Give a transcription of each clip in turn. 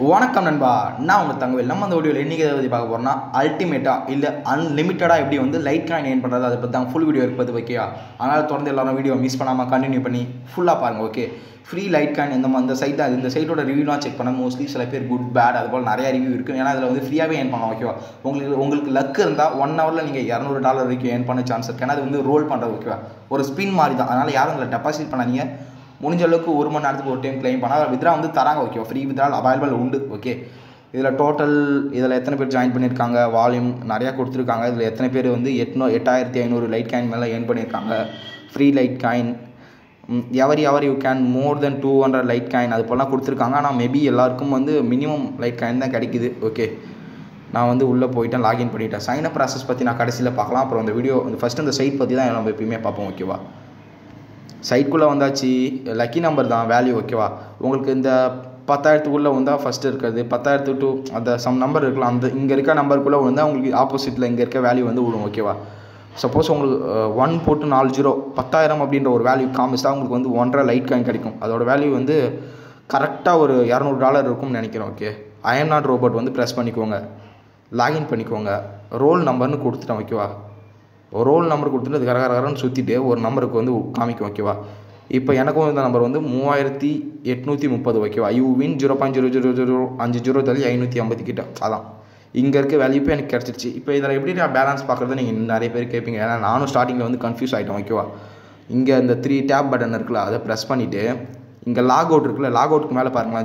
வணக்கம் நண்பா, நான் உங்கள் தங்கவேல். நம்ம அந்த வீடியோவில் இன்றைக்கி எதை பற்றி பார்க்க போகிறோம்னா, அல்டிமேட்டாக இல்லை அன்லிமிட்டடாக எப்படி வந்து லைட் காயின் ஏர்ன் பண்ணுறது அதை பற்றி தான் ஃபுல் வீடியோ இருப்பது ஓகேவா. அதனால் தொடர்ந்து எல்லாரும் வீடியோ மிஸ் பண்ணாமல் கண்டினியூ பண்ணி ஃபுல்லாக பாருங்கள் ஓகே. ஃப்ரீ லைட் காயின் இந்த சைட் தான். இந்த சைட்டோட ரிவ்யூலாம் செக் பண்ண மோஸ்ட்லி சில பேர் குட் பேட் அது போல் நிறைய ரிவ்யூ இருக்குது. ஏன்னா அதில் வந்து ஃப்ரீயாகவே ஏர்ன் பண்ணலாம் ஓகேவா. உங்களுக்கு லக் இருந்தால் 1 ஹவரில் நீங்கள் $200 வரைக்கும் ஏர்ன் பண்ண சான்ஸ் இருக்குது. ஏன்னா அது வந்து ரோல் பண்ணுறது ஓகேவா, ஒரு ஸ்பின் மாதிரி தான். அதனால் யாரும் அதில் டெபாசிட் பண்ணாதீங்க. முடிஞ்ச அளவுக்கு 1 மணி நேரத்துக்கு ஒரு டைம் கிளைம் பண்ணால் வித்ரா வந்து தராங்க ஓகே. ஃப்ரீ வித்ரால் அவைலபிள் உண்டு ஓகே. இதில் டோட்டல் இதில் எத்தனை பேர் ஜாயின் பண்ணியிருக்காங்க, வால்யூம் நிறையா கொடுத்துருக்காங்க. இதில் எத்தனை பேர் வந்து 8500 லைட் காயின் மேலே ஏர்ன் பண்ணியிருக்காங்க. Free Litecoin ever you can more than 200 Litecoin அது போலாம் கொடுத்துருக்காங்க. ஆனால் மேபி எல்லாருக்கும் வந்து மினிமம் லைட் காயின் தான் கிடைக்குது ஓகே. நான் வந்து உள்ளே போயிட்டேன், லாகின் பண்ணிவிட்டேன். சைன் அப் ப்ராசஸ் பற்றி நான் கடைசியில் பார்க்கலாம். அப்புறம் இந்த வீடியோ ஃபஸ்ட்டு இந்த சைட் பற்றி தான் நம்ம எப்பயுமே பார்ப்போம் ஓகேவா. சைட்குள்ளே வந்தாச்சு. லக்கி நம்பர் தான் வேல்யூ ஓகேவா. உங்களுக்கு இந்த 10,000க்குள்ளே வந்தால் ஃபஸ்ட்டு இருக்கிறது 10,000 to அந்த சம் நம்பர் இருக்கலாம். அந்த இங்கே இருக்க நம்பருக்குள்ளே வந்தால் உங்களுக்கு ஆப்போசிட்டில் இங்கே இருக்க வேல்யூ வந்து விடும் ஓகேவா. சப்போஸ் உங்களுக்கு 1 போட்டு 4 0 10,000 அப்படின்ற ஒரு வேல்யூ காமிச்சா உங்களுக்கு வந்து 1.5 லைட் காயின் கிடைக்கும். அதோட வேல்யூ வந்து கரெக்டாக ஒரு $200 இருக்கும்னு நினைக்கிறேன் okay. I am not robot வந்து ப்ரெஸ் பண்ணிக்கோங்க, லாகின் பண்ணிக்கோங்க. ரோல் நம்பர்னு கொடுத்துட்டேன் ஓகேவா. ரோல் நம்பர் கொடுத்துட்டு அது கரகரன்னு சுற்றிட்டு ஒரு நம்பருக்கு வந்து காமிக்கும் ஓகேவா. இப்போ எனக்கும் இந்த நம்பர் வந்து 3830 ஓகேவா. யூ வின் 0.00050 550 கிட்ட. அதான் இங்கே இருக்க வேல்யூ இப்போ எனக்கு கிடச்சிருச்சு. இப்போ இதில் எப்படி நான் பேலன்ஸ் பார்க்குறது நீங்கள் நிறைய பேர் கேட்பீங்க. ஏன்னா நானும் ஸ்டார்டிங்கில் வந்து கன்ஃபியூஸ் ஆகிட்டேன் ஓகேவா. இங்கே இந்த 3 டேப் பட்டன் இருக்குல்ல, அதை ப்ரெஸ் பண்ணிவிட்டு இங்கே லாக் அவுட் இருக்குல்ல, லாக் அவுட்டுக்கு மேலே பாருங்களா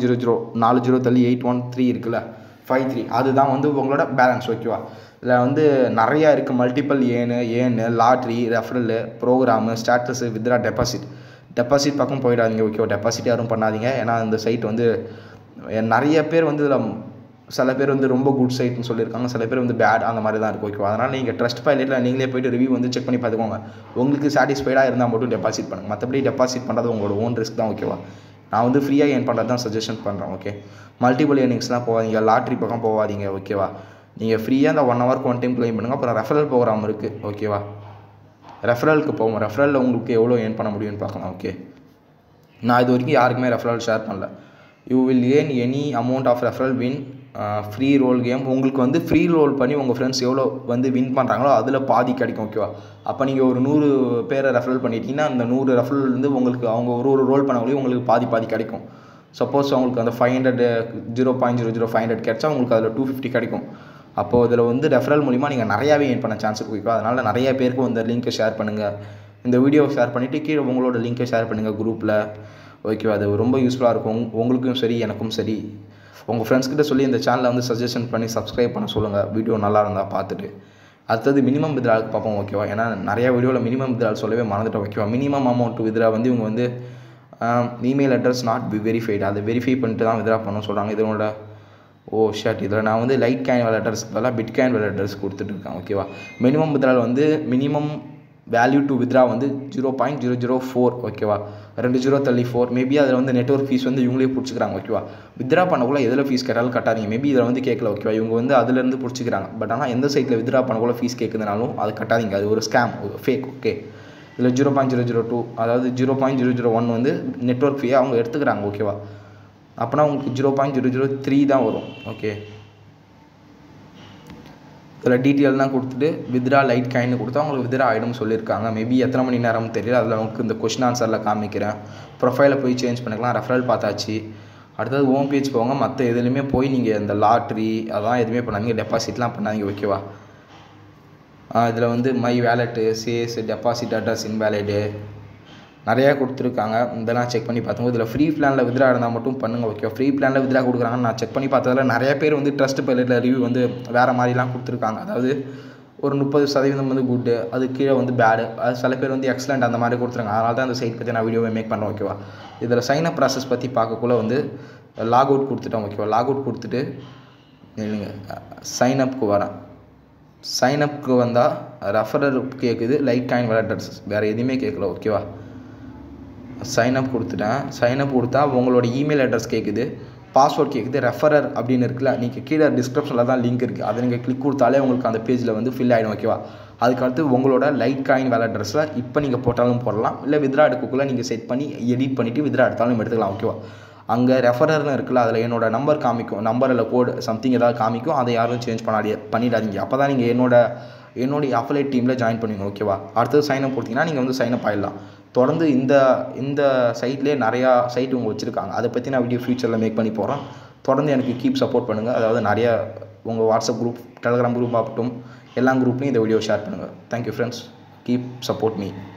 0.0040 இருக்குல்ல 53 அதுதான் வந்து உங்களோட பேலன்ஸ் ஓகேவா. இதில் வந்து நிறையா இருக்குது. மல்டிபிள் ஏனு lottery, referral, program, status, withdraw, deposit பக்கம் போயிடாதீங்க ஓகேவா. டெபாசிட் யாரும் பண்ணாதீங்க. ஏன்னா இந்த சைட் வந்து நிறைய பேர் வந்து இதில் சில பேர் வந்து ரொம்ப குட் சைட்னு சொல்லியிருக்காங்க, சில பேர் வந்து பேட் அந்த மாதிரி தான் இருக்கும் ஓகேவா. அதனால் நீங்கள் ட்ரஸ்ட் பைலட்டில் நீங்களே போய்ட்டு ரிவ்யூ வந்து செக் பண்ணி பார்த்துக்கோங்க. உங்களுக்கு சாட்டிஸ்ஃபைடாக இருந்தால் மட்டும் டெபாசிட் பண்ணுங்கள். மற்றபடி டெபாசிட் பண்ணுறது உங்களோட ஓன் ரிஸ்க் தான் ஓகேவா. நான் வந்து ஃப்ரீயாக ஏர்ன் பண்ணுறது தான் சஜஷன் பண்ணுறேன் ஓகே. மல்டிபிள் ஏர்னிங்ஸ்லாம் போகாதீங்க, லாட்ரி பக்கம் போகாதீங்க ஓகேவா. நீங்கள் ஃப்ரீயாக அந்த 1 ஹவருக்கு 1 டைம் கிளைம் பண்ணுங்கள். அப்புறம் ரெஃபரல் ப்ரோக்ராம் இருக்குது ஓகேவா. ரெஃபரலுக்கு போவோம். ரெஃபரலில் உங்களுக்கு எவ்வளோ ஏர்ன் பண்ண முடியும்னு பார்க்கலாம் ஓகே. நான் இது வரைக்கும் யாருக்குமே ரெஃபரல் ஷேர் பண்ணல. You will earn any amount of referral win free roll game. உங்களுக்கு வந்து ஃப்ரீ ரோல் பண்ணி உங்கள் ஃப்ரெண்ட்ஸ் எவ்வளோ வந்து வின் பண்ணுறாங்களோ அதில் பாதி கிடைக்கும் ஓகேவா. அப்போ நீங்கள் ஒரு 100 பேரை ரெஃபரல் பண்ணிட்டீங்கன்னா அந்த 100 ரெஃபரல் வந்து உங்களுக்கு அவங்க ஒரு ரோல் பண்ணக்கூடிய உங்களுக்கு பாதி கிடைக்கும். சப்போஸ் அவங்களுக்கு அந்த 500 0.00500 கிடைச்சா உங்களுக்கு அதில் 250 கிடைக்கும். அப்போது இதில் வந்து ரெஃபரல் மூலிமா நீங்கள் நிறையாவே ஏர்ன் பண்ண சான்ஸ் இருக்குது. அதனால் நிறைய பேருக்கு இந்த லிங்க்கை ஷேர் பண்ணுங்கள். இந்த வீடியோவை ஷேர் பண்ணிவிட்டு கீழே உங்களோட லிங்க்கை ஷேர் பண்ணுங்கள் குரூப்பில் ஓகேவா. அது ரொம்ப யூஸ்ஃபுல்லாக இருக்கும் உங்களுக்கும் சரி எனக்கும் சரி. உங்கள் ஃப்ரெண்ட்ஸ்கிட்ட சொல்லி இந்த சேனலை வந்து சஜஷன் பண்ணி சப்ஸ்கிரைப் பண்ண சொல்லுங்கள். வீடியோ நல்லா இருந்தால் பார்த்துட்டு. அடுத்தது மினிமம் வித்ராவுக்கு பார்ப்போம் ஓகேவா. ஏன்னா நிறையா வீடியோவில் மினிமம் வித்ரா சொல்லவே மறந்துட்டோம் ஓகேவா. மினிமம் அமௌண்ட் வித்ரா வந்து இவங்க வந்து email address not be verified, அதை வெரிஃபை பண்ணிட்டு தான் வித்ரா பண்ணணும்னு சொல்கிறாங்க. இதனோட இதில் நான் வந்து லைட் காயின் வேலட்ஸ் அதெல்லாம் பிட் காயின் வேலட்ஸ் கொடுத்துட்ருக்கேன் ஓகேவா. மினிமம் வித்ராவில் வந்து மினிமம் வேல்யூ டு வித்ரா வந்து 0.004 ஓகேவா. 2 0 தள்ளி 4 மேபி அதில் வந்து நெட்வொர்க் ஃபீஸ் வந்து இவங்களே பிடிச்சிக்கிறாங்க ஓகேவா. வித்ரா பண்ணக்குள்ள எதில் ஃபீஸ் கேட்டாலும் கட்டாதீங்க. மேபி இதில் வந்து கேட்கல ஓகேவா. இவங்க வந்து அதுலேருந்து பிடிச்சிக்கிறாங்க. பட் ஆனால் எந்த சைட்டில் வித்ரா பண்ணக்குள்ள ஃபீஸ் கேட்குதுனாலும் அது கட்டாதீங்க. அது ஒரு ஸ்கேம், ஃபேக் ஓகே. இதில் 0.002 அதாவது 0.001 வந்து நெட்வொர்க் ஃபீயை அவங்க எடுத்துக்கிறாங்க ஓகேவா. அப்போனா உங்களுக்கு 0.003 தான் வரும் ஓகே. இதில் டீட்டெயில்தான் கொடுத்துட்டு வித்ரா லைட் காயின்னு கொடுத்தா உங்களுக்கு வித்ரா ஆகிடும் சொல்லியிருக்காங்க. மேபி எத்தனை மணி நேரம்னு தெரியல. அதில் உங்களுக்கு இந்த கொஷின் ஆன்சரில் காமிக்கிறேன். ப்ரொஃபைலை போய் சேஞ்ச் பண்ணிக்கலாம். ரெஃபரல் பார்த்தாச்சு. அடுத்தது ஹோம் பேஜ் போங்க. மற்ற எதுலையுமே போய் நீங்கள் இந்த லாட்ரி அதெல்லாம் எதுவுமே பண்ணாதீங்க, டெபாசிட்லாம் பண்ணாதீங்க ஓகேவா. இதில் வந்து மை வேலெட்டு, சேஸ், டெபாசிட் அட்ரஸ், இன்வேலிடு நிறையா கொடுத்துருக்காங்க. இதெல்லாம் செக் பண்ணி பார்த்துங்க. இதில் ஃப்ரீ பிளானில் வித்ரா இருந்தால் மட்டும் பண்ணுங்கள் ஓகே. ஃப்ரீ பிளானில் வித்ரா கொடுக்குறாங்கன்னு நான் செக் பண்ணி பார்த்ததில் நிறைய பேர் வந்து ட்ரஸ்ட் பைலட்டில் ரிவ்யூ வந்து வேறு மாதிரிலாம் கொடுத்துருக்காங்க. அதாவது ஒரு 30% வந்து குட்டு, அது கீழே வந்து பேடு, அது சில பேர் வந்து எக்ஸலண்ட் அந்த மாதிரி கொடுத்துருக்காங்க. அதனால தான் அந்த சைட் பற்றி நான் வீடியோவை மேக் பண்ணுறேன் ஓகேவா. இதில் சைன் அப் ப்ராசஸ் பற்றி பார்க்கக்குள்ள வந்து லாக் அவுட் கொடுத்துட்டோம் ஓகேவா. லாக் அவுட் கொடுத்துட்டு இல்லைங்க சைன் அப்புக்கு வரேன். சைன் அப்புக்கு வந்தால் ரெஃபரல் கேட்குது, லைட் காயின் வேலட்ஸ் வேறு எதுவுமே கேட்கல ஓகேவா. சைன் அப் கொடுத்துட்டேன். சைன் அப் கொடுத்தா உங்களோட இமெயில் அட்ரஸ் கேட்குது, பாஸ்வேர்ட் கேட்குது, ரெஃபரர் அப்படின்னு இருக்குல்ல, நீங்கள் கீழே டிஸ்கிரிப்ஷனில் தான் லிங்க் இருக்குது, அதை நீங்கள் கிளிக் கொடுத்தாலே உங்களுக்கு அந்த பேஜில் வந்து ஃபில் ஆகிடும் ஓகேவா. அதுக்கடுத்து உங்களோட லைட் காயின் வேலட் அட்ரஸில் இப்போ நீங்கள் போட்டாலும் போடலாம், இல்லை வித்ரா எடுக்கக்குள்ளே நீங்கள் செட் பண்ணி எடிட் பண்ணிவிட்டு வித்ரா எடுத்தாலும் எடுத்துக்கலாம் ஓகேவா. அங்கே ரெஃபரர்னு இருக்குல்ல, அதில் என்னோட நம்பர் காமிக்கும், நம்பரில் கோடு சம்திங் ஏதாவது காமிக்கும். அதை யாரும் சேஞ்ச் பண்ணிடாதீங்க. அப்போ தான் நீங்கள் என்னுடைய அஃபிலியேட் டீமில் ஜாயின் பண்ணுவீங்க. ஓகேவா? அடுத்தது சைனப் கொடுத்தீங்கன்னா நீங்கள் வந்து சைனப் ஆகிடலாம். தொடர்ந்து இந்த சைட்லேயே நிறையா சைட் உங்கள் வச்சுருக்காங்க. அதை பற்றி நான் வீடியோ ஃபியூச்சரில் மேக் பண்ணி போகிறேன். தொடர்ந்து எனக்கு கீப் சப்போர்ட் பண்ணுங்கள். அதாவது நிறையா உங்கள் வாட்ஸ்அப் குரூப், டெலகிராம் குரூப் ஆகட்டும், எல்லா குரூப்லையும் இந்த வீடியோ ஷேர் பண்ணுங்கள். Thank you friends. Keep support me.